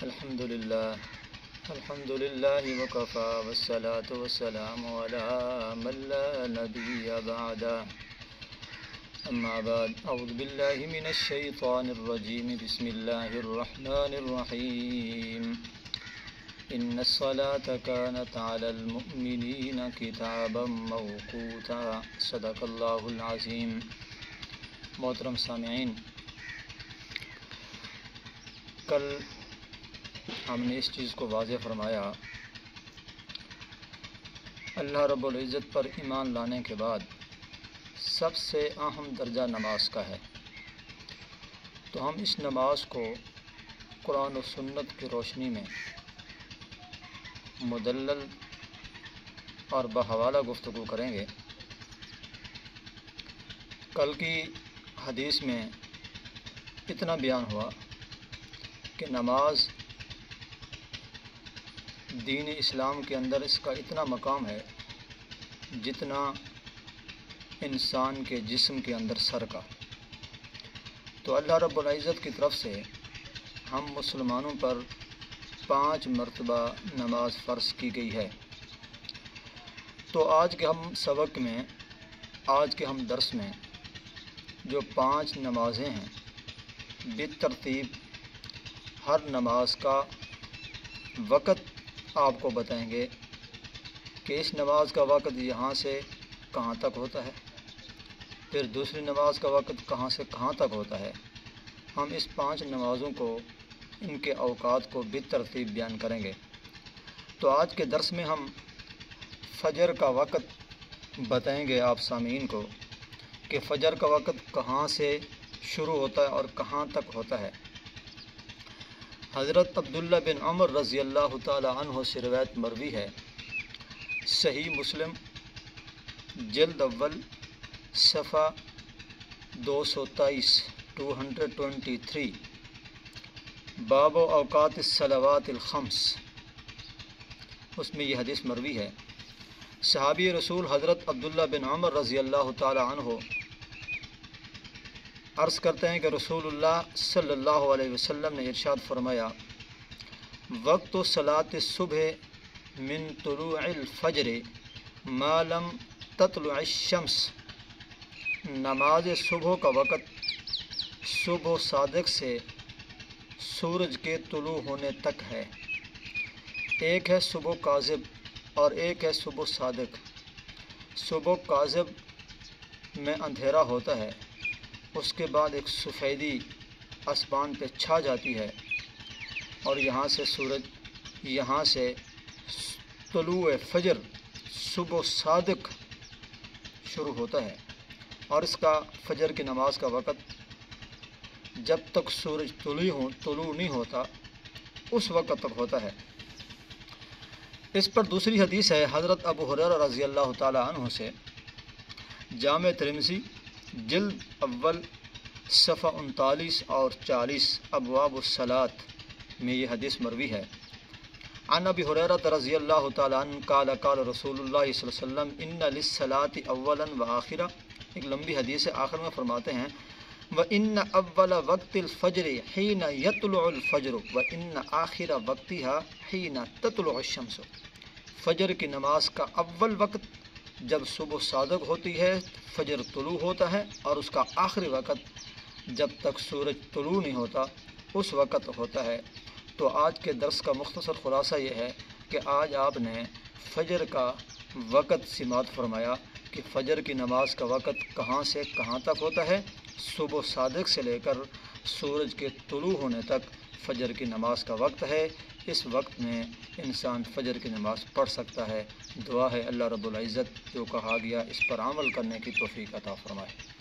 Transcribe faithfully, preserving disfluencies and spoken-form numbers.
الحمد لله الحمد لله وكفى والصلاة والسلام على من لا نبي بعده أما بعد أعوذ بالله من الشيطان الرجيم بسم الله الرحمن الرحيم إن الصلاة كانت على المؤمنين كتابا موقوتا صدق الله العظيم۔ محترم سامعین، کل ہم نے اس چیز کو واضح فرمایا، اللہ رب العزت پر ایمان لانے کے بعد سب سے اہم درجہ نماز کا ہے، تو ہم اس نماز کو قرآن و سنت کی روشنی میں مدلل اور بحوالہ گفتگو کریں گے۔ کل کی حدیث میں اتنا بیان ہوا کہ نماز دین اسلام کے اندر اس کا اتنا مقام ہے جتنا انسان کے جسم کے اندر سر کا۔ تو اللہ رب العزت کی طرف سے ہم مسلمانوں پر پانچ مرتبہ نماز فرض کی گئی ہے۔ تو آج کے ہم سبق میں، آج کے ہم درس میں جو پانچ نمازیں ہیں، بالترتیب ہر نماز کا وقت آپ کو بتائیں گے کہ اس نماز کا وقت یہاں سے کہاں تک ہوتا ہے، پھر دوسری نماز کا وقت کہاں سے کہاں تک ہوتا ہے۔ ہم اس پانچ نمازوں کو، ان کے اوقات کو بالترتیب بیان کریں گے۔ تو آج کے درس میں ہم فجر کا وقت بتائیں گے آپ سامعین کو کہ فجر کا وقت کہاں سے شروع ہوتا ہے اور کہاں تک ہوتا ہے۔ حضرت عبداللہ بن عمر رضی اللہ تعالی عنہ سے روایت مروی ہے، صحیح مسلم جلد اول صفحہ دو سو تیئیس ٹو ہنڈریڈ ٹوینٹی تھری، باب اوقات الصلوات الخمس، اس میں یہ حدیث مروی ہے۔ صحابی رسول حضرت عبداللہ بن عمر رضی اللہ تعالی عنہ عرض کرتے ہیں کہ رسول اللہ صلی اللہ علیہ وسلم نے ارشاد فرمایا، وقت صلاۃ الصبح من طلوع الفجر ما لم تطلع الشمس، نماز صبح کا وقت صبح صادق سے سورج کے طلوع ہونے تک ہے۔ ایک ہے صبح کاذب اور ایک ہے صبح صادق۔ صبح کاذب میں اندھیرا ہوتا ہے، اس کے بعد ایک سفیدی آسمان پہ چھا جاتی ہے اور یہاں سے سورج، یہاں سے طلوع فجر صبح صادق شروع ہوتا ہے، اور اس کا فجر کی نماز کا وقت جب تک سورج طلوع ہو طلوع نہیں ہوتا اس وقت تک ہوتا ہے۔ اس پر دوسری حدیث ہے حضرت ابو ہریرہ رضی اللہ تعالی عنہ سے، جامع ترمذی جلد اول صفحہ انتالیس اور چالیس، ابواب الصلاۃ میں یہ حدیث مروی ہے۔ عن ابی ہریرہ رضی اللہ تعالی عنہ قال قال رسول اللہ صلی اللہ علیہ وسلم ان للصلاۃ اولا وآخرا، ایک لمبی حدیث ہے، آخر میں فرماتے ہیں وَإِنَّ أَوَّلَ وَقْتِ الْفَجْرِ حِينَ يَطْلُعُ الْفَجْرُ وَإِنَّ آخِرَ وَقْتِهَا حِينَ تَطْلُعُ الشَّمْسُ، فجر کی نماز کا اول وقت جب صبح صادق ہوتی ہے، فجر طلوع ہوتا ہے، اور اس کا آخری وقت جب تک سورج طلوع نہیں ہوتا اس وقت ہوتا ہے۔ تو آج کے درس کا مختصر خلاصہ یہ ہے کہ آج آپ نے فجر کا وقت سماعت فرمایا کہ فجر کی نماز کا وقت کہاں سے کہاں تک ہوتا ہے۔ صبح صادق سے لے کر سورج کے طلوع ہونے تک فجر کی نماز کا وقت ہے۔ اس وقت میں انسان فجر کی نماز پڑھ سکتا ہے۔ دعا ہے اللہ رب العزت جو کہا گیا اس پر عمل کرنے کی توفیق عطا فرمائے۔